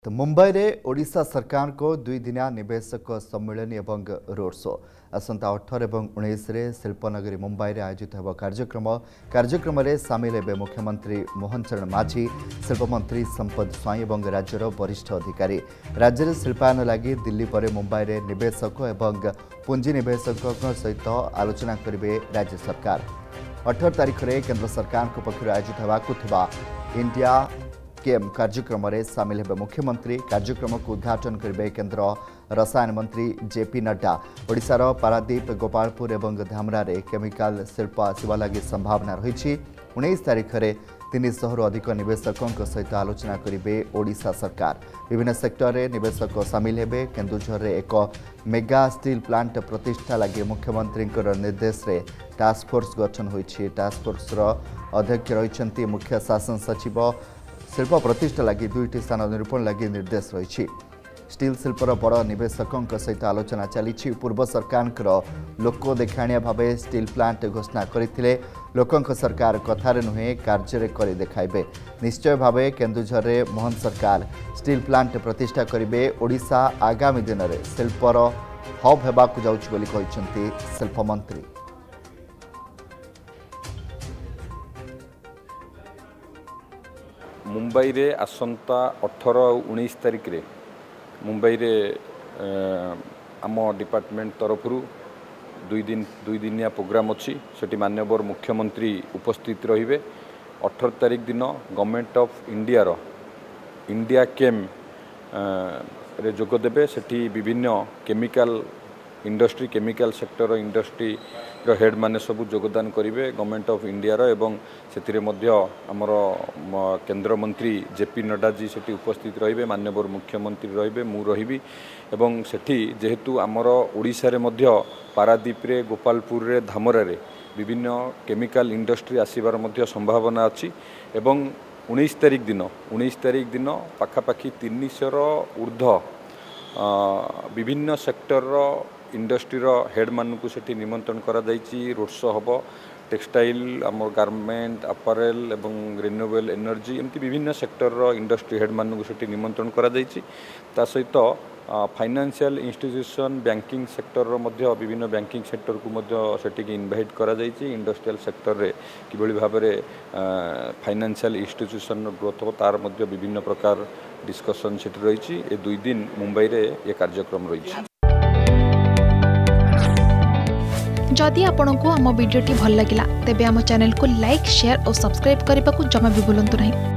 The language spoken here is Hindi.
तो मुंबई रे ओडिशा सरकार को 2 दिनिया निवेशक सम्मेलन एवं रोड शो आसंता 18 और 19 रे शिल्पनगरी मुंबई रे आयोजित होगा कार्यक्रम रे शामिल हेबे मुख्यमंत्री मोहन चरण माझी, शिल्पमंत्री संपद स्वाई और राज्यर वरिष्ठ अधिकारी। राज्य में शिल्पायन लगी दिल्ली पर मुंबई रे निवेशक एवं पुंजी निवेशक सहित आलोचना करेंगे राज्य सरकार। 18 तारीख में केंद्र सरकार पक्ष आयोजित होगा इंडिया केम कार्यक्रम में सामिल हेबे मुख्यमंत्री। कार्यक्रम को उद्घाटन करेंगे केंद्र रसायन मंत्री जेपी नड्डा। ओडिशार पारादीप, गोपालपुर और धामरा रे केमिकल शिल्प आसवा लगी संभावना रही। 19 तारीख में 300 अधिक निवेशकों सहित आलोचना करेंगे ओडिशा सरकार। विभिन्न सेक्टर में निवेशक सामिल हेबे। केन्दुझर रे एक मेगा स्टील प्लांट प्रतिष्ठा लगी मुख्यमंत्री निर्देश रे टास्क फोर्स गठन होइछि। टास्क फोर्स अध्यक्ष रही मुख्य शासन सचिव। शिल्प प्रतिष्ठा लगी 2टी स्थान निरूपण लगी निर्देश रही। स्टील शिल्पर बड़ निवेशकों सहित आलोचना चली। पूर्व सरकार लोक देखाणिया भाव स्टील प्लांट घोषणा करते लोकों सरकार कथार नुहे कार्य कर देखाइबे। निश्चय भाव केन्दुझर रे मोहन सरकार स्टील प्लांट प्रतिष्ठा करेंगे। ओडिशा आगामी दिन में शिल्पर हब होगाकू जाउछि बोली कहिसेंती शिल्पमंत्री। मुंबई रे आसंता 18 और 19 तारीख रे मुंबई रे आम डिपार्टमेंट तरफ 2 दिनिया प्रोग्राम अच्छी सेठी माननीय मुख्यमंत्री उपस्थित रहिबे। 18 तारीख दिन गवर्नमेंट ऑफ इंडिया केम रे जोग देबे। सेठी विभिन्न chemical industry chemical sector industry head माने सब योगदान करेंगे गवर्नमेंट ऑफ इंडिया एवं से आमर केंद्र मंत्री जेपी नड्डा जी सेठी उपस्थित रहिबे। माननीय मुख्यमंत्री रहिबे, मु रहिबी एवं सेठी जेहेतु आमर ओडिशा रे मध्य पारादीप रे, गोपालपुर रे, धामरा रे विभिन्न केमिकल इंडस्ट्री आसीबार मध्य संभावना अच्छी। एवं 19 तारीख दिन पाखापाखि 300 ऊर्ध्व विभिन्न सेक्टर इंडस्ट्री हेड मानू सेठी निमंत्रण करा जायछि। रोड शो हम टेक्सटाइल आम गारमेंट अपारेल एवं रिन्यूएबल एनर्जी एमती विभिन्न सेक्टर इंडस्ट्री हेड मानू सेठी निमंत्रण करा जायछि। ता सहित फाइनेंशियल इंस्टीट्यूशन बैंकिंग सेक्टर विभिन्न बैंकिंग सेक्टर को सेठी इनवाइट करा जायछि। इंडस्ट्रियल सेक्टर रे किभली भाव में फाइनेंशियल इंस्टीट्यूशन ग्रोथ हो तार विभिन्न प्रकार डिस्कशन सेठी रही। 2 दिन मुंबई रे ये कार्यक्रम रही। जदि आपंक आम भिडी भल लगा तेब आम चैनल को लाइक, शेयर और सब्सक्राइब करने को जमा भी भूलु नहीं।